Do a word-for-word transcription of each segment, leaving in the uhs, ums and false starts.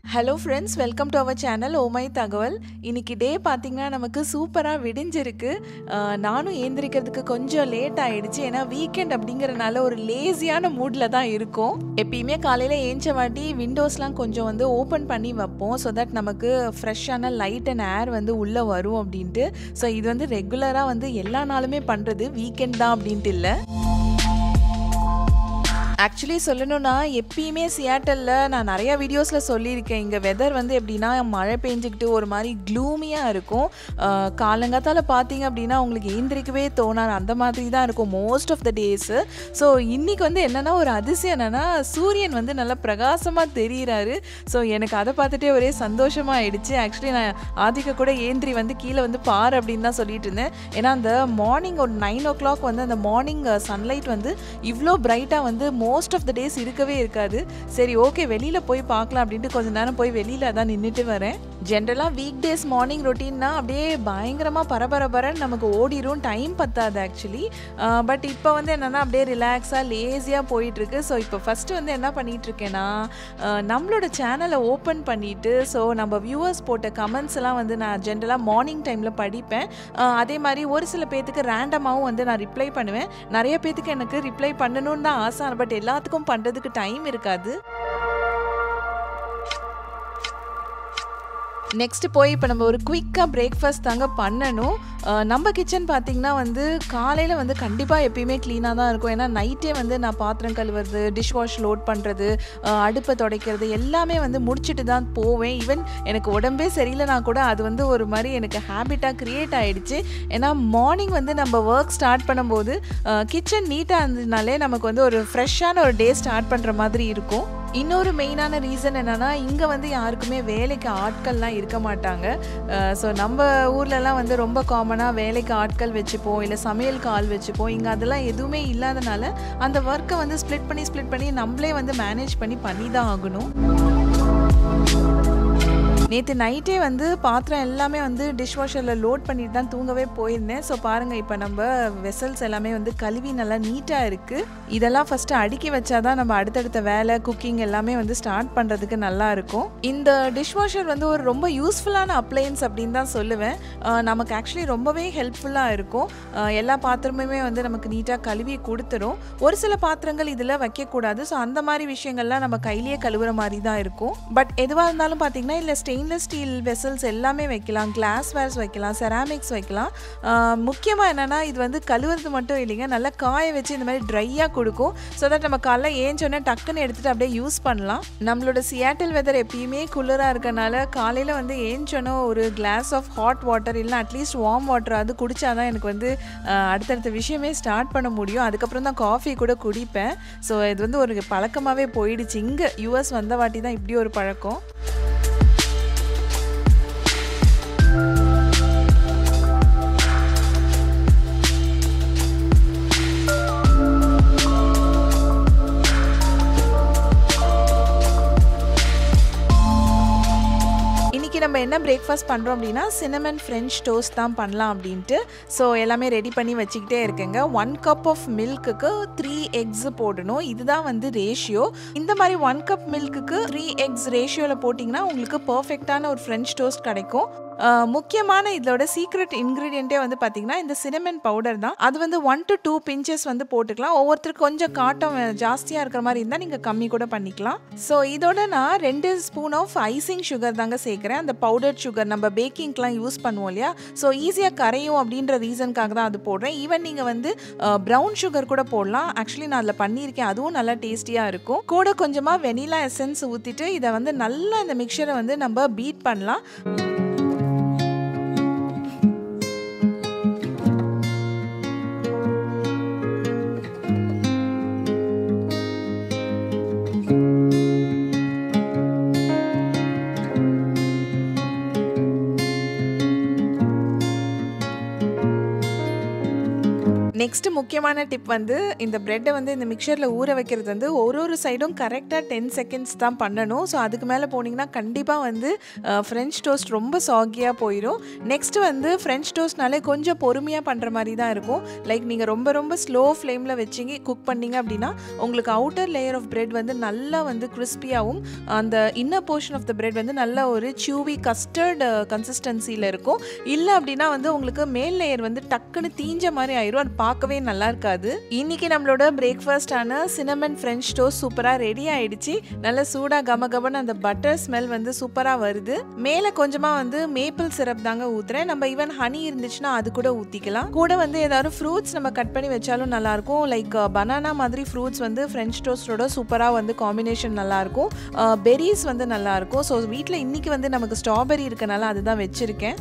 Hello friends, welcome to our channel Oh My Thagaval. இன்னைக்கு டே பாத்தீங்கன்னா நமக்கு சூப்பரா விடிஞ்சிருக்கு. நானும் ஏந்திரிக்கிறதுக்கு கொஞ்சம் லேட் ஆயிடுச்சு. ஏன்னா வீக்கெண்ட் அப்படிங்கறனால ஒரு லேசியான மூட்ல தான் இருக்கும். எப்பயுமே காலையில ஏஞ்ச வாட்டி விண்டோஸ்லாம் கொஞ்சம் வந்து ஓபன் பண்ணி வைப்போம். so that நமக்கு ஃப்ரெஷ்ஷான லைட் அண்ட் ஏர் வந்து உள்ள வரும் அப்படின்ட்டு. ஸோ இது வந்து ரெகுலரா வந்து எல்லா நாளுமே பண்றது, வீக்கெண்ட் தான் அப்படின்ட்டு இல்லை. ஆக்சுவலி சொல்லணும்னா எப்பயுமே சியாட்டலில் நான் நிறையா வீடியோஸில் சொல்லியிருக்கேன், இங்கே வெதர் வந்து எப்படின்னா மழை பெஞ்சிக்கிட்டு ஒரு மாதிரி க்ளூமியாக இருக்கும். காலங்காத்தால் பார்த்தீங்க அப்படின்னா உங்களுக்கு ஏந்திரிக்கவே தோணாது, அந்த மாதிரி தான் இருக்கும் most of the days. So இன்றைக்கி வந்து என்னென்னா ஒரு அதிசயம் என்னென்னா சூரியன் வந்து நல்லா பிரகாசமாக தெரிகிறாரு. ஸோ எனக்கு அதை பார்த்துட்டே ஒரே சந்தோஷமாக ஆயிடுச்சு. ஆக்சுவலி நான் ஆதிக்க கூட ஏந்திரி வந்து கீழே வந்து பாரு அப்படின்னு தான் சொல்லிட்டு இருந்தேன். ஏன்னா அந்த மார்னிங் ஒரு நைன் ஓ கிளாக் வந்து அந்த மார்னிங் சன்லைட் வந்து இவ்வளோ பிரைட்டாக வந்து மோஸ்ட் ஆஃப் த டேஸ் இருக்கவே இருக்காது. சரி ஓகே வெளியில் போய் பார்க்கலாம் அப்படின்ட்டு கொஞ்சம் நேரம் போய் வெளியில் தான் நின்றுட்டு வரேன். ஜென்ரலாக வீக் டேஸ் மார்னிங் ரொட்டீன்னா அப்படியே பயங்கரமாக பரபரபரன்னு நமக்கு ஓடிடும், டைம் பத்தாது ஆக்சுவலி. பட் இப்போ வந்து என்னென்னா அப்படியே ரிலாக்ஸாக லேசியாக போயிட்டுருக்கு. ஸோ இப்போ ஃபஸ்ட்டு வந்து என்ன பண்ணிகிட்ருக்கேன்னா நம்மளோட சேனலை ஓப்பன் பண்ணிவிட்டு ஸோ நம்ம வியூவர்ஸ் போட்ட கமெண்ட்ஸ் எல்லாம் வந்து நான் ஜென்ரலாக மார்னிங் டைமில் படிப்பேன். அதே மாதிரி ஒரு சில பேர்த்துக்கு ரேண்டமாகவும் வந்து நான் ரிப்ளை பண்ணுவேன். நிறைய பேர்த்துக்கு எனக்கு ரிப்ளை பண்ணணும்னு தான் ஆசை, பட் எல்லாத்துக்கும் பண்ணுறதுக்கு டைம் இருக்காது. நெக்ஸ்ட்டு போய் இப்போ நம்ம ஒரு குயிக்காக பிரேக்ஃபாஸ்ட் தாங்க பண்ணணும். நம்ம கிச்சன் பார்த்திங்கன்னா வந்து காலையில் வந்து கண்டிப்பாக எப்பயுமே க்ளீனாக தான் இருக்கும். ஏன்னா நைட்டே வந்து நான் பாத்திரம் கழுவுறது, டிஷ் வாஷ் லோட் பண்ணுறது, அடுப்பை துடைக்கிறது எல்லாமே வந்து முடிச்சுட்டு தான் போவேன். ஈவன் எனக்கு உடம்பே சரியில்லைனா கூட அது வந்து ஒரு மாதிரி எனக்கு ஹேபிட்டாக க்ரியேட் ஆகிடுச்சு. ஏன்னா மார்னிங் வந்து நம்ம ஒர்க் ஸ்டார்ட் பண்ணும்போது கிச்சன் நீட்டாக இருந்ததுனாலே நமக்கு வந்து ஒரு ஃப்ரெஷ்ஷான ஒரு டே ஸ்டார்ட் பண்ணுற மாதிரி இருக்கும். இன்னொரு மெயினான ரீசன் என்னென்னா இங்கே வந்து யாருக்குமே வேலைக்கு ஆட்கள்லாம் இருக்க மாட்டாங்க. ஸோ நம்ம ஊர்லலாம் வந்து ரொம்ப காமனாக வேலைக்கு ஆட்கள் வச்சுப்போம், இல்லை சமையலுக்கு ஆள் வச்சுப்போம். இங்கே அதெல்லாம் எதுவுமே இல்லாதனால அந்த ஒர்க்கை வந்து ஸ்ப்ளிட் பண்ணி ஸ்ப்ளிட் பண்ணி நம்மளே வந்து மேனேஜ் பண்ணி பண்ணி தான் ஆகணும். நேற்று நைட்டே வந்து பாத்திரம் எல்லாமே வந்து டிஷ் வாஷரில் லோட் பண்ணிட்டு தான் தூங்கவே போயிருந்தேன். ஸோ பாருங்கள் இப்போ நம்ம வெசல்ஸ் எல்லாமே வந்து கழுவி நல்லா நீட்டாக இருக்குது. இதெல்லாம் ஃபஸ்ட்டு அடுக்கி வச்சா தான் நம்ம அடுத்தடுத்த வேலை குக்கிங் எல்லாமே வந்து ஸ்டார்ட் பண்ணுறதுக்கு நல்லா இருக்கும். இந்த டிஷ் வாஷர் வந்து ஒரு ரொம்ப யூஸ்ஃபுல்லான அப்ளையன்ஸ் அப்படின்னு தான் சொல்லுவேன். நமக்கு ஆக்சுவலி ரொம்பவே ஹெல்ப்ஃபுல்லாக இருக்கும். எல்லா பாத்திரமுமே வந்து நமக்கு நீட்டாக கழுவி கொடுத்துரும். ஒரு சில பாத்திரங்கள் இதில் வைக்கக்கூடாது. ஸோ அந்த மாதிரி விஷயங்கள்லாம் நம்ம கையிலேயே கழுவுற மாதிரி தான் இருக்கும். பட் எதுவாக இருந்தாலும் பார்த்தீங்கன்னா இல்லை ஸ்டெயின்லெஸ் ஸ்டீல் வெசல்ஸ் எல்லாமே வைக்கலாம், கிளாஸ் வேர்ஸ் வைக்கலாம், செராமிக்ஸ் வைக்கலாம். முக்கியமாக என்னென்னா இது வந்து கழுவுறது மட்டும் இல்லைங்க, நல்லா காய வச்சு இந்த மாதிரி ட்ரையாக கொடுக்கும். ஸோ தட் நம்ம காலைல ஏஞ்சோடனே டக்குன்னு எடுத்துகிட்டு அப்படியே யூஸ் பண்ணலாம். நம்மளோட சியாட்டில் வெதர் எப்பயுமே குளிராக இருக்கனால காலையில் வந்து ஏஞ்சோன்னே ஒரு கிளாஸ் ஆஃப் ஹாட் வாட்டர் இல்லை அட்லீஸ்ட் வார்ம் வாட்டர் அது குடித்தாதான் எனக்கு வந்து அடுத்தடுத்த விஷயமே ஸ்டார்ட் பண்ண முடியும். அதுக்கப்புறம் தான் காஃபி கூட குடிப்பேன். ஸோ இது வந்து ஒரு பழக்கமாகவே போயிடுச்சு. இங்கே யூஎஸ் வந்த வாட்டி தான் இப்படி ஒரு பழக்கம். நம்ம என்ன பிரேக்ஃபாஸ்ட் பண்ணுறோம் அப்படின்னா சினமன் ஃப்ரெஞ்ச் டோஸ்ட் தான் பண்ணலாம் அப்படின்ட்டு. ஸோ எல்லாமே ரெடி பண்ணி வச்சுக்கிட்டே இருக்கேங்க. ஒன் கப் ஆஃப் மில்க்குக்கு த்ரீ எக்ஸ் போடணும், இதுதான் வந்து ரேஷியோ. இந்த மாதிரி ஒன் கப் மில்க்குக்கு த்ரீ எக்ஸ் ரேஷியோவில் போட்டிங்கன்னா உங்களுக்கு பர்ஃபெக்டான ஒரு ஃப்ரெஞ்ச் டோஸ்ட் கிடைக்கும். முக்கியமான இதோட சீக்ரெட் இன்க்ரீடியண்ட்டே வந்து பார்த்தீங்கன்னா இந்த சினமன் பவுடர் தான். அது வந்து ஒன் டு டூ பிஞ்சஸ் வந்து போட்டுக்கலாம். ஒவ்வொருத்தருக்கு கொஞ்சம் காட்டம் ஜாஸ்தியாக இருக்கிற மாதிரி இருந்தால் நீங்கள் கம்மி கூட பண்ணிக்கலாம். ஸோ இதோட நான் ரெண்டு ஸ்பூன் ஆஃப் ஐசிங் சுகர் தாங்க சேர்க்குறேன். அந்த பவுடர் சுகர் நம்ம பேக்கிங்க்கெலாம் யூஸ் பண்ணுவோம் இல்லையா, ஸோ ஈஸியாக கரையும் அப்படின்ற ரீசனுக்காக தான் அது போடுறேன். ஈவன் நீங்கள் வந்து ப்ரௌன் சுகர் கூட போடலாம். ஆக்சுவலி நான் அதில் பண்ணியிருக்கேன், அதுவும் நல்லா டேஸ்டியாக இருக்கும். கூட கொஞ்சமாக வெனிலா எசன்ஸ் ஊற்றிட்டு இதை வந்து நல்லா இந்த மிக்சரை வந்து நம்ம பீட் பண்ணலாம். நெக்ஸ்ட் முக்கியமான டிப் வந்து இந்த பிரெட்டை வந்து இந்த மிக்சரில் ஊற வைக்கிறது வந்து ஒரு ஒரு சைடும் கரெக்டாக டென் செகண்ட்ஸ் தான் பண்ணணும். ஸோ அதுக்கு மேலே போனீங்கன்னா கண்டிப்பாக வந்து ஃப்ரெஞ்ச் டோஸ்ட் ரொம்ப சாகியாக போயிடும். நெக்ஸ்ட் வந்து ஃப்ரெஞ்ச் டோஸ்ட்னாலே கொஞ்சம் பொறுமையாக பண்ணுற மாதிரி தான் இருக்கும். லைக் நீங்கள் ரொம்ப ரொம்ப ஸ்லோ ஃப்ளேமில் வச்சிங்க குக் பண்ணிங்க அப்படின்னா உங்களுக்கு அவுட்டர் லேயர் ஆஃப் பிரெட் வந்து நல்லா வந்து கிறிஸ்பியாகவும் அந்த inner portion of the bread வந்து நல்ல ஒரு சியூவி கஸ்டர்ட் கன்சிஸ்டன்சியில் இருக்கும். இல்லை அப்படின்னா வந்து உங்களுக்கு மேல் லேயர் வந்து டக்குன்னு தீஞ்ச மாதிரி ஆயிரும். அது பார்க்கவே நல்லா இருக்காது. இன்னைக்கு நம்மளோட பிரேக்ஃபாஸ்டான சினமன் ஃப்ரெஞ்ச் டோஸ்ட் சூப்பராக ரெடி ஆயிடுச்சு. நல்ல சூடாக கம கமன்னு அந்த பட்டர் ஸ்மெல் வந்து சூப்பராக வருது. மேலே கொஞ்சமாக வந்து மேப்பிள் சிரப் தாங்க ஊற்றுறேன். நம்ம ஈவன் ஹனி இருந்துச்சுன்னா அது கூட ஊற்றிக்கலாம். கூட வந்து ஏதாவது ஃப்ரூட்ஸ் நம்ம கட் பண்ணி வச்சாலும் நல்லாயிருக்கும். லைக் பனானா மாதிரி ஃப்ரூட்ஸ் வந்து ஃப்ரெஞ்ச் டோஸ்டோட சூப்பராக வந்து காம்பினேஷன் நல்லாயிருக்கும். பெரிஸ் வந்து நல்லாயிருக்கும். ஸோ வீட்டில் இன்னைக்கு வந்து நமக்கு ஸ்ட்ராபெரி இருக்கனால அதுதான் வச்சுருக்கேன்.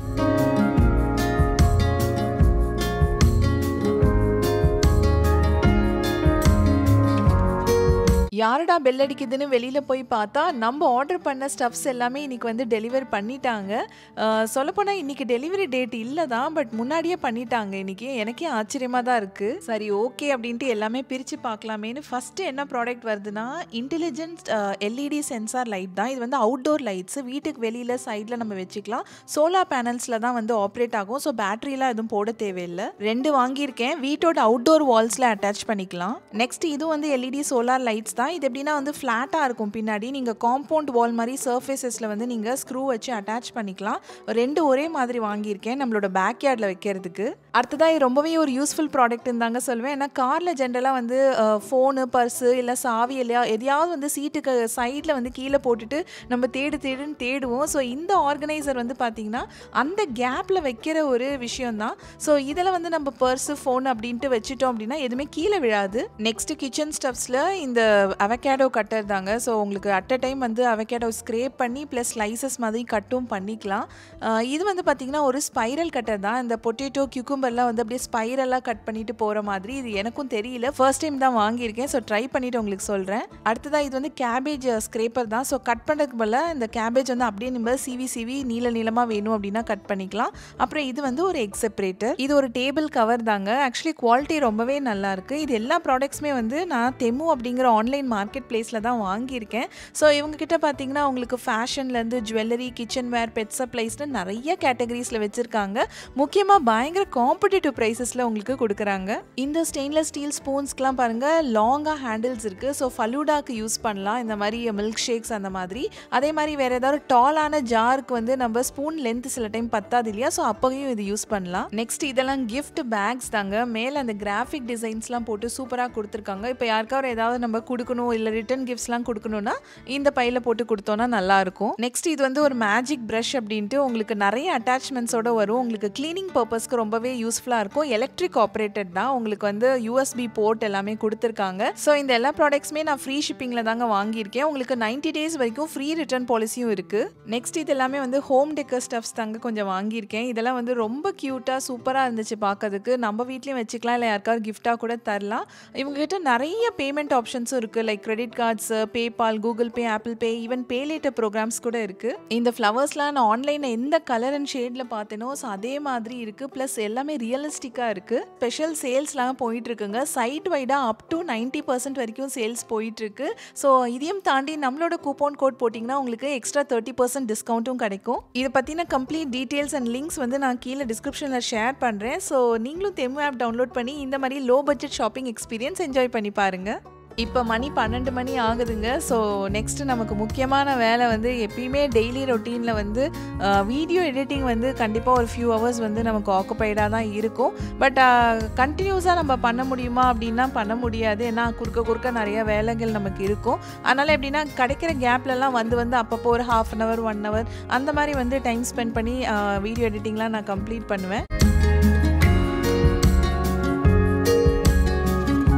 யாரடா பெல் அடிக்குதுன்னு வெளியில் போய் பார்த்தா நம்ம ஆர்டர் பண்ண ஸ்டஃப்ஸ் எல்லாமே இன்றைக்கி வந்து டெலிவர் பண்ணிட்டாங்க. சொல்லப்போனால் இன்றைக்கி டெலிவரி டேட் இல்லை தான், பட் முன்னாடியே பண்ணிட்டாங்க. இன்றைக்கி எனக்கே ஆச்சரியமாக தான் இருக்குது. சரி ஓகே அப்படின்ட்டு எல்லாமே பிரித்து பார்க்கலாமேன்னு ஃபஸ்ட்டு என்ன ப்ராடக்ட் வருதுன்னா இன்டெலிஜென்ட் எல்இடி சென்சார் லைட் தான். இது வந்து அவுட்டோர் லைட்ஸு, வீட்டுக்கு வெளியில் சைடில் நம்ம வச்சுக்கலாம். சோலார் பேனல்ஸில் தான் வந்து ஆப்ரேட் ஆகும். ஸோ பேட்டரிலாம் எதுவும் போட தேவையில்லை. ரெண்டு வாங்கியிருக்கேன். வீட்டோட அவுட்டோர் வால்ஸில் அட்டாச் பண்ணிக்கலாம். நெக்ஸ்ட் இது வந்து எல்இடி சோலார் லைட்ஸ் தான். இது எப்படின்னா வந்து ஃப்ளாட்டாக இருக்கும். பின்னாடி நீங்கள் காம்பவுண்ட் வால் மாதிரி சர்ஃபேஸஸில் வந்து நீங்கள் ஸ்க்ரூ வச்சு அட்டாச் பண்ணிக்கலாம். ரெண்டு ஒரே மாதிரி வாங்கியிருக்கேன் நம்மளோட பேக் யார்டில் வைக்கிறதுக்கு. அடுத்ததாக இது ரொம்பவே ஒரு யூஸ்ஃபுல் ப்ராடக்ட்னு தாங்க சொல்லுவேன். ஏன்னா காரில் ஜென்ரலாக வந்து ஃபோனு, பர்ஸு இல்லை சாவி இல்லையா எதையாவது வந்து சீட்டுக்கு சைடில் வந்து கீழே போட்டுட்டு நம்ம தேடு தேடுன்னு தேடுவோம். ஸோ இந்த ஆர்கனைசர் வந்து பார்த்திங்கன்னா அந்த கேப்பில் வைக்கிற ஒரு விஷயம்தான். ஸோ இதில் வந்து நம்ம பர்ஸு, ஃபோன் அப்படின்ட்டு வச்சுட்டோம் அப்படின்னா எதுவுமே கீழே விழாது. நெக்ஸ்ட் கிச்சன் ஸ்டப்ஸில் இந்த அவகேடோ கட்டர் தாங்க. ஸோ உங்களுக்கு அட் அ டைம் வந்து அவகேடோ ஸ்க்ரேப் பண்ணி ப்ளஸ் ஸ்லைசஸ் மாதிரி கட்டும் பண்ணிக்கலாம். இது வந்து பார்த்திங்கன்னா ஒரு ஸ்பைரல் கட்டர் தான். இந்த பொட்டேட்டோ கியூக்கும்பர்லாம் வந்து அப்படியே ஸ்பைரலாக கட் பண்ணிட்டு போகிற மாதிரி. இது எனக்கும் தெரியல, ஃபர்ஸ்ட் டைம் தான் வாங்கியிருக்கேன். ஸோ ட்ரை பண்ணிவிட்டு உங்களுக்கு சொல்கிறேன். அடுத்ததாக இது வந்து கேபேஜ் ஸ்க்ரேப்பர் தான். ஸோ கட் பண்ணுறதுக்கு போல் இந்த கேபேஜ் வந்து அப்படியே நம்ம சிவி சிவி நீள நீளமாக வேணும் அப்படின்னா கட் பண்ணிக்கலாம். அப்புறம் இது வந்து ஒரு எக் செப்பரேட்டர். இது ஒரு டேபிள் கவர் தாங்க. ஆக்சுவலி குவாலிட்டி ரொம்பவே நல்லாயிருக்கு. இது எல்லா ப்ராடக்ட்ஸுமே வந்து நான் தெமு அப்படிங்கிற ஆன்லைன் மார்க்கெட் பிளேஸில் தான் வாங்கியிருக்கேன். ஸோ இவங்ககிட்ட பார்த்தீங்கன்னா உங்களுக்கு ஃபேஷன்லேருந்து ஜுவல்லரி, கிச்சன் வேர், பெட் சப்ளைஸ்னு நிறைய கேட்டகரிஸில் வச்சுருக்காங்க. முக்கியமாக பயங்கர காம்படிட்டிவ் ப்ரைஸஸில் உங்களுக்கு கொடுக்குறாங்க. இந்த ஸ்டெயின்லெஸ் ஸ்டீல் ஸ்பூன்ஸ்க்கெலாம் பாருங்கள் லாங்காக ஹேண்டில்ஸ் இருக்குது. ஸோ ஃபலூடாக்கு யூஸ் பண்ணலாம். இந்த மாதிரி மில்க் ஷேக்ஸ் அந்த மாதிரி. அதே மாதிரி வேறு ஏதாவது டாலான ஜாருக்கு வந்து நம்ம ஸ்பூன் லென்த் சில டைம் பத்தாது இல்லையா, ஸோ அப்போயும் இது யூஸ் பண்ணலாம். நெக்ஸ்ட் இதெல்லாம் கிஃப்ட் பேக்ஸ் தாங்க. மேலே அந்த கிராஃபிக் டிசைன்ஸ்லாம் போட்டு சூப்பராக கொடுத்துருக்காங்க. இப்போ யாருக்காவது ஏதாவது நம்ம கொடுக்கணும் இல்லை ரிட்டன் கிஃப்ட்ஸ்லாம் கொடுக்கணும்னா இந்த பையில் போட்டு கொடுத்தோன்னா நல்லாயிருக்கும். நெக்ஸ்ட் இது வந்து ஒரு மேஜிக் ப்ரஷ் அப்படின்ட்டு உங்களுக்கு நிறைய அட்டாச்மெண்ட்ஸோடு வரும். உங்களுக்கு க்ளீனிங் பர்பஸ்க்கு ரொம்பவே யூஸ்ஃபுல்லாக இருக்கும். எலக்ட்ரிக் ஆப்ரேட்டட் தான். உங்களுக்கு வந்து யூஎஸ்பி போர்ட் எல்லாமே கொடுத்துருக்காங்க. ஸோ இந்த எல்லா ப்ராடக்ட்ஸுமே நான் ஃப்ரீ ஷிப்பிங்கில் தாங்க வாங்கியிருக்கேன். உங்களுக்கு நைன்டி டேஸ் வரைக்கும் ஃப்ரீ ரிட்டர்ன் பாலிசியும் இருக்குது. நெக்ஸ்ட் இது எல்லாமே வந்து ஹோம் டெக்கர் ஸ்டப்ஸ் தாங்க கொஞ்சம் வாங்கியிருக்கேன். இதெல்லாம் வந்து ரொம்ப க்யூட்டாக சூப்பராக இருந்துச்சு பார்க்கறதுக்கு. நம்ம வீட்லேயும் வச்சுக்கலாம், இல்லை யாருக்காவது கிஃப்டாக கூட தரலாம். இவங்ககிட்ட நிறைய பேமெண்ட் ஆப்ஷன்ஸும் இருக்குது. Like credit cards, PayPal, Google Pay, Apple Pay, even pay later programs கூட இருக்குது. இந்த ஃப்ளவர்ஸ்லாம் நான் ஆன்லைனில் எந்த கலர் அண்ட் ஷேடில் பார்த்தேனோ ஸோ அதே மாதிரி இருக்குது. ப்ளஸ் எல்லாமே ரியலிஸ்டிக்காக இருக்குது. ஸ்பெஷல் சேல்ஸ்லாம் போயிட்டுருக்குங்க. சைட் வைடாக அப் டு நைன்ட்டி பர்சன்ட் வரைக்கும் சேல்ஸ் போயிட்டுருக்கு. ஸோ இதையும் தாண்டி நம்மளோட கூப்பன் கோட் போட்டிங்கன்னா உங்களுக்கு எக்ஸ்ட்ரா தேர்ட்டி பர்சன்ட் டிஸ்கவுண்ட்டும் கிடைக்கும். இதை பற்றின கம்ப்ளீட் டீட்டெயில்ஸ் அண்ட் லிங்க்ஸ் வந்து நான் கீழே டிஸ்கிரிப்ஷனில் ஷேர் பண்ணுறேன். ஸோ நீங்களும் தெமு ஆப் டவுன்லோட் பண்ணி இந்த மாதிரி low budget shopping experience enjoy பண்ணி பாருங்கள். இப்போ மணி பன்னெண்டு மணி ஆகுதுங்க. ஸோ நெக்ஸ்ட்டு நமக்கு முக்கியமான வேலை வந்து எப்பயுமே டெய்லி ரொட்டீனில் வந்து வீடியோ எடிட்டிங் வந்து கண்டிப்பாக ஒரு ஃபியூ ஹவர்ஸ் வந்து நமக்கு ஆக்குப்பைடாக தான் இருக்கும். பட் கண்டினியூஸாக நம்ம பண்ண முடியுமா அப்படின்னா பண்ண முடியாது. ஏன்னா குறுக்க குறுக்க நிறைய வேலைகள் நமக்கு இருக்கும். அதனால் எப்படின்னா கிடைக்கிற கேப்லலாம் வந்து வந்து அப்பப்போ ஒரு half an hour one hour அந்த மாதிரி வந்து டைம் ஸ்பெண்ட் பண்ணி வீடியோ எடிட்டிங்லாம் நான் கம்ப்ளீட் பண்ணுவேன்.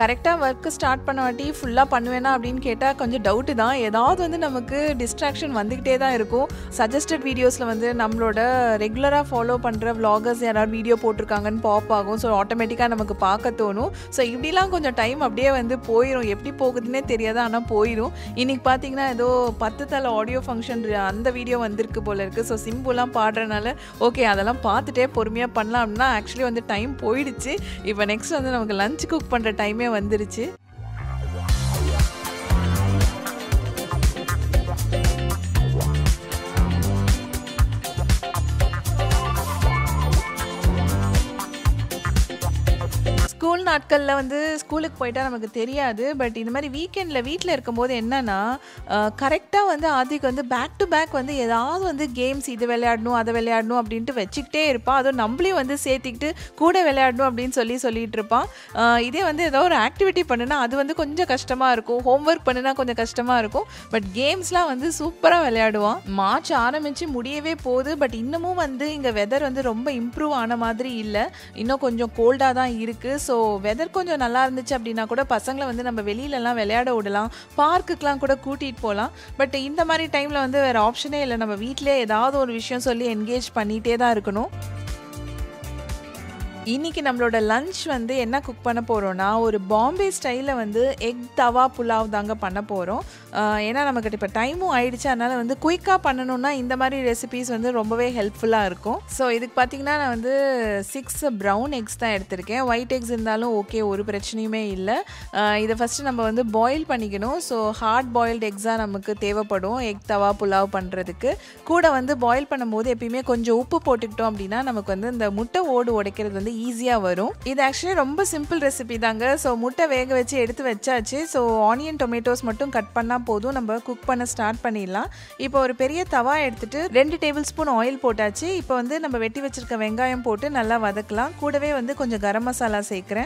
கரெக்டாக ஒர்க்கு ஸ்டார்ட் பண்ண வாட்டி ஃபுல்லாக பண்ணுவேனா அப்படின்னு கேட்டால் கொஞ்சம் டவுட்டு தான். ஏதாவது வந்து நமக்கு டிஸ்ட்ராக்ஷன் வந்துக்கிட்டே தான் இருக்கும். சஜஸ்டட் வீடியோஸில் வந்து நம்மளோட ரெகுலராக ஃபாலோ பண்ணுற விளாகர்ஸ் யாராவது வீடியோ போட்டிருக்காங்கன்னு பாப் ஆகும். ஸோ ஆட்டோமேட்டிக்காக நமக்கு பார்க்க தோணும். ஸோ இப்படிலாம் கொஞ்சம் டைம் அப்படியே வந்து போயிடும். எப்படி போகுதுன்னே தெரியாது, ஆனால் போயிடும். இன்றைக்கி பார்த்தீங்கன்னா ஏதோ பத்து தலை ஆடியோ ஃபங்க்ஷன் அந்த வீடியோ வந்திருக்கு போல இருக்குது. ஸோ சிம்புலாம் பாடுறதுனால ஓகே அதெல்லாம் பார்த்துட்டே பொறுமையாக பண்ணலாம் அப்படின்னா ஆக்சுவலி வந்து டைம் போயிடுச்சு. இப்போ நெக்ஸ்ட் வந்து நமக்கு லஞ்ச் குக் பண்ணுற டைமே வந்துருச்சு. ஸ்கூல் நாட்களில் வந்து ஸ்கூலுக்கு போயிட்டால் நமக்கு தெரியாது. பட் இந்த மாதிரி வீக்கெண்டில் வீட்டில் இருக்கும்போது என்னென்னா கரெக்டாக வந்து ஆதிக்கு வந்து பேக் டு பேக் வந்து ஏதாவது வந்து கேம்ஸ் இது விளையாடணும் அதை விளையாடணும் அப்படின்ட்டு வச்சுக்கிட்டே இருப்பான். அதுவும் நம்மளையும் வந்து சேர்த்திக்கிட்டு கூட விளையாடணும் அப்படின்னு சொல்லி சொல்லிட்டு இருப்பான். இதே வந்து ஏதோ ஒரு ஆக்டிவிட்டி பண்ணுனா அது வந்து கொஞ்சம் கஷ்டமாக இருக்கும். ஹோம்ஒர்க் பண்ணுனா கொஞ்சம் கஷ்டமாக இருக்கும். பட் கேம்ஸ்லாம் வந்து சூப்பராக விளையாடுவான். மார்ச் ஆரம்பித்து முடியவே போகுது. பட் இன்னமும் வந்து இங்கே வெதர் வந்து ரொம்ப இம்ப்ரூவ் ஆன மாதிரி இல்லை. இன்னும் கொஞ்சம் கோல்டாக தான் இருக்குது. ஸோ வெதர் கொஞ்சம் நல்லா இருந்துச்சு அப்படின்னா கூட பசங்களை வந்து நம்ம வெளியிலலாம் விளையாட விடலாம், பார்க்குக்கெலாம் கூட கூட்டிகிட்டு போகலாம். பட் இந்த மாதிரி டைமில் வந்து வேறு ஆப்ஷனே இல்லை. நம்ம வீட்டிலே ஏதாவது ஒரு விஷயம் சொல்லி என்கேஜ் பண்ணிகிட்டே தான் இருக்கணும். இன்றைக்கி நம்மளோட லன்ச் வந்து என்ன குக் பண்ண போகிறோன்னா ஒரு பாம்பே ஸ்டைலில் வந்து எக் தவா புலாவ் தாங்க பண்ண போகிறோம். ஏன்னா நமக்கு இப்போ டைமும் ஆயிடுச்சு. அதனால் வந்து குயிக்காக பண்ணணுன்னா இந்த மாதிரி ரெசிபீஸ் வந்து ரொம்பவே ஹெல்ப்ஃபுல்லாக இருக்கும். ஸோ இதுக்கு பார்த்திங்கன்னா நான் வந்து சிக்ஸ் ப்ரௌன் எக்ஸ் தான் எடுத்திருக்கேன். ஒயிட் எக்ஸ் இருந்தாலும் ஓகே, ஒரு பிரச்சனையுமே இல்லை. இதை ஃபஸ்ட்டு நம்ம வந்து பாயில் பண்ணிக்கணும். ஸோ ஹார்ட் பாயில்டு எக்ஸாக நமக்கு தேவைப்படும் எக் தவா புலாவ் பண்ணுறதுக்கு. கூட வந்து பாயில் பண்ணும்போது எப்பயுமே கொஞ்சம் உப்பு போட்டுக்கிட்டோம் அப்படின்னா நமக்கு வந்து இந்த முட்டை ஓடு உடைக்கிறது வந்து ஈஸியாக வரும். இது ஆக்சுவலி ரொம்ப சிம்பிள் ரெசிபி தாங்க. ஸோ முட்டை வேக வச்சு எடுத்து வச்சாச்சு. ஸோ ஆனியன் டொமேட்டோஸ் மட்டும் கட் பண்ணால் போதும், நம்ம குக் பண்ண ஸ்டார்ட் பண்ணிடலாம். இப்போ ஒரு பெரிய தவா எடுத்துட்டு ரெண்டு டேபிள் ஸ்பூன் ஆயில் போட்டாச்சு. இப்போ வந்து நம்ம வெட்டி வச்சிருக்க வெங்காயம் போட்டு நல்லா வதக்கலாம். கூடவே வந்து கொஞ்சம் கரம் மசாலா சேர்க்குறேன்.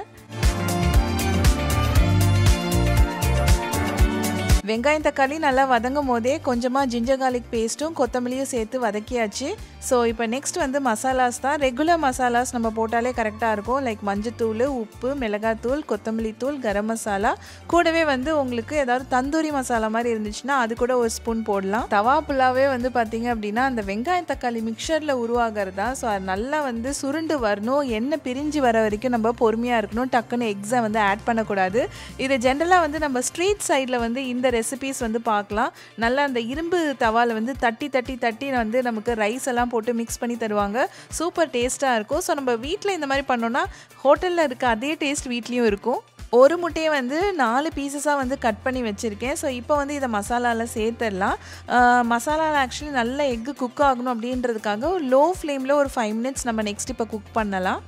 வெங்காயம் தக்காளி நல்லா வதங்கும் போதே கொஞ்சமாக ஜிஞ்சர் கார்லிக் பேஸ்ட்டும் கொத்தமல்லியும் சேர்த்து வதக்கியாச்சு. ஸோ இப்போ நெக்ஸ்ட் வந்து மசாலாஸ் தான். ரெகுலர் மசாலாஸ் நம்ம போட்டாலே கரெக்டாக இருக்கும். லைக் மஞ்சத்தூள், உப்பு, மிளகாத்தூள், கொத்தமல்லி தூள், கரம் மசாலா. கூடவே வந்து உங்களுக்கு ஏதாவது தந்தூரி மசாலா மாதிரி இருந்துச்சுன்னா அது கூட ஒரு ஸ்பூன் போடலாம். தவா புலாவே வந்து பார்த்தீங்க அப்படின்னா அந்த வெங்காயம் தக்காளி மிக்சரில் உருவாகிறதா. ஸோ அது நல்லா வந்து சுருண்டு வரணும். எண்ணெய் பிரிஞ்சு வர வரைக்கும் நம்ம பொறுமையாக இருக்கணும். டக்குன்னு எக்ஸை வந்து ஆட் பண்ணக்கூடாது. இது ஜென்ரலாக வந்து நம்ம ஸ்ட்ரீட் சைடில் வந்து இந்த ரெசிபீஸ் வந்து பார்க்கலாம். நல்லா அந்த இரும்பு தவாவில் வந்து தட்டி தட்டி தட்டி வந்து நமக்கு ரைஸ் எல்லாம் போட்டு மிக்ஸ் பண்ணி தருவாங்க. சூப்பர் டேஸ்ட்டாக இருக்கும். ஸோ நம்ம வீட்டில் இந்த மாதிரி பண்ணோன்னா ஹோட்டலில் இருக்க அதே டேஸ்ட் வீட்லேயும் இருக்கும். ஒரு முட்டையை வந்து நாலு பீசஸாக வந்து கட் பண்ணி வச்சுருக்கேன். ஸோ இப்போ வந்து இதை மசாலாவில் சேர்த்துடலாம். மசாலாவில் ஆக்சுவலி நல்ல எக்கு குக் ஆகணும் அப்படின்றதுக்காக லோ ஃப்ளேமில் ஒரு ஃபைவ் மினிட்ஸ் நம்ம நெக்ஸ்ட் இப்போ குக் பண்ணலாம்.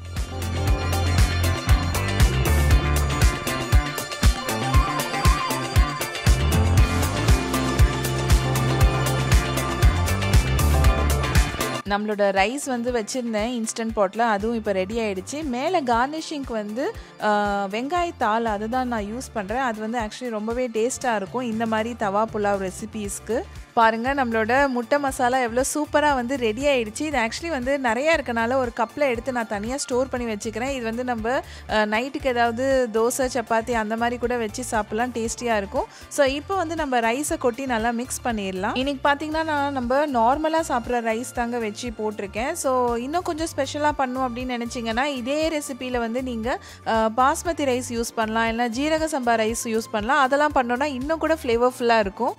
நம்மளோட ரைஸ் வந்து வச்சுருந்தேன் இன்ஸ்டன்ட் பாட்டில், அதுவும் இப்போ ரெடி ஆகிடுச்சு. மேலே கார்னிஷிங்க்கு வந்து வெங்காயத்தாள் அதை தான் நான் யூஸ் பண்ணுறேன். அது வந்து ஆக்சுவலி ரொம்பவே டேஸ்ட்டாக இருக்கும் இந்த மாதிரி தவா புலாவ் ரெசிபீஸ்க்கு. பாருங்கள் நம்மளோட முட்டை மசாலா எவ்வளோ சூப்பராக வந்து ரெடி ஆகிடுச்சு. இது ஆக்சுவலி வந்து நிறையா இருக்கனால ஒரு கப்பில் எடுத்து நான் தனியாக ஸ்டோர் பண்ணி வச்சுக்கிறேன். இது வந்து நம்ம நைட்டுக்கு ஏதாவது தோசை சப்பாத்தி அந்த மாதிரி கூட வச்சு சாப்பிட்லாம், டேஸ்டியாக இருக்கும். ஸோ இப்போ வந்து நம்ம ரைஸை கொட்டி நல்லா மிக்ஸ் பண்ணிடலாம். இன்றைக்கி பார்த்திங்கன்னா நான் நம்ம நார்மலாக சாப்பிட்ற ரைஸ் தாங்க வச்சு போட்டிருக்கேன். ஸோ இன்னும் கொஞ்சம் ஸ்பெஷலாக பண்ணும் அப்படின்னு நினச்சிங்கன்னா இதே ரெசிப்பியில் வந்து நீங்கள் பாஸ்மதி ரைஸ் யூஸ் பண்ணலாம், இல்லை ஜீரக சம்பா ரைஸ் யூஸ் பண்ணலாம். அதெல்லாம் பண்ணோன்னா இன்னும் கூட ஃப்ளேவர்ஃபுல்லாக இருக்கும்.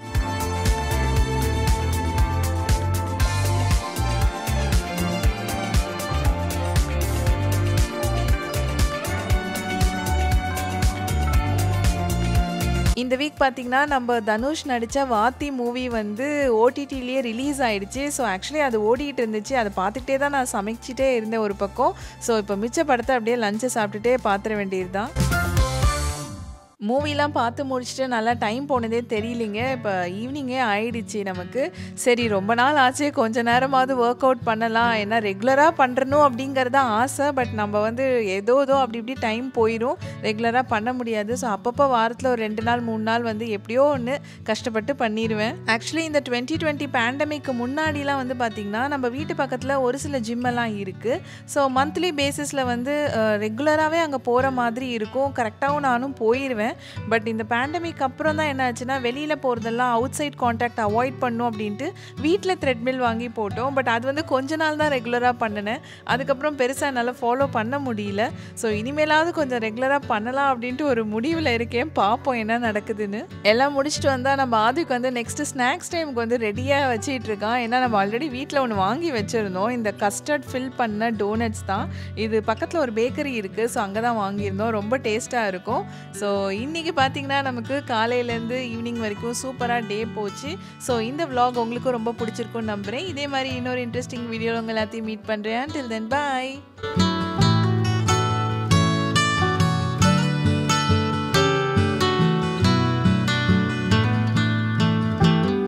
இந்த வீக் பார்த்தீங்கன்னா நம்ம தனுஷ் நடித்த வாத்தி மூவி வந்து ஓடிடிலேயே ரிலீஸ் ஆகிடுச்சு. ஸோ ஆக்சுவலி அது ஓடிட்டு இருந்துச்சு. அதை பார்த்துக்கிட்டே தான் நான் சமைச்சிட்டே இருந்தேன் ஒரு பக்கம். ஸோ இப்போ மிச்ச படத்தை அப்படியே லஞ்சை சாப்பிட்டுட்டே பார்த்துட வேண்டியது தான். மூவிலாம் பார்த்து முடிச்சுட்டு நல்லா டைம் போனதே தெரியலிங்க. இப்போ ஈவினிங்கே ஆயிடுச்சு நமக்கு. சரி ரொம்ப நாள் ஆச்சு, கொஞ்ச நேரமாவது ஒர்க் அவுட் பண்ணலாம். ஏன்னா ரெகுலராக பண்ணுறணும் அப்படிங்கிறது தான் ஆசை. பட் நம்ம வந்து ஏதோ ஏதோ அப்படி இப்படி டைம் போயிடும், ரெகுலராக பண்ண முடியாது. ஸோ அப்பப்போ வாரத்தில் ஒரு ரெண்டு நாள் மூணு நாள் வந்து எப்படியோ ஒன்று கஷ்டப்பட்டு பண்ணிடுவேன். ஆக்சுவலி இந்த டுவெண்ட்டி டுவெண்ட்டி பேண்டமிக்கு முன்னாடிலாம் வந்து பார்த்திங்கன்னா நம்ம வீட்டு பக்கத்தில் ஒரு சில ஜிம்மெல்லாம் இருக்குது. ஸோ மந்த்லி பேசிஸில் வந்து ரெகுலராகவே அங்கே போகிற மாதிரி இருக்கும். கரெக்டாகவும் நானும் போயிடுவேன். பட் இந்த பேண்டமிக் அப்புறம் தான் என்ன ஆச்சுன்னா வெளியில் போகிறதெல்லாம் அவுட் சைட் கான்டாக்ட் அவாய்ட் பண்ணும் அப்படின்ட்டு வீட்டில் த்ரெட்மில் வாங்கி போட்டோம். பட் அது வந்து கொஞ்ச நாள் தான் ரெகுலராக பண்ணினேன். அதுக்கப்புறம் பெருசாக என்னால் ஃபாலோ பண்ண முடியல. ஸோ இனிமேலாவது கொஞ்சம் ரெகுலராக பண்ணலாம் அப்படின்ட்டு ஒரு முடிவில் இருக்கேன். பார்ப்போம் என்ன நடக்குதுன்னு. எல்லாம் முடிச்சுட்டு வந்தால் நம்ம ஆதிக்கு வந்து நெக்ஸ்ட்டு ஸ்நாக்ஸ் டைமுக்கு வந்து ரெடியாக வச்சிட்டு இருக்கான். ஏன்னா நம்ம ஆல்ரெடி வீட்டில் ஒன்று வாங்கி வச்சுருந்தோம். இந்த கஸ்டர்ட் ஃபில் பண்ண டோனட்ஸ் தான். இது பக்கத்தில் ஒரு பேக்கரி இருக்குது. ஸோ அங்கே தான் வாங்கியிருந்தோம். ரொம்ப டேஸ்ட்டாக இருக்கும். ஸோ இன்றைக்கி பார்த்தீங்கன்னா நமக்கு காலையிலேருந்து ஈவினிங் வரைக்கும் சூப்பராக டே போச்சு. ஸோ இந்த vlog உங்களுக்கும் ரொம்ப பிடிச்சிருக்குன்னு நம்புகிறேன். இதே மாதிரி இன்னொரு இன்ட்ரெஸ்டிங் வீடியோவில் உங்கள் எல்லாத்தையும் மீட் பண்ணுறேன். Till then, bye.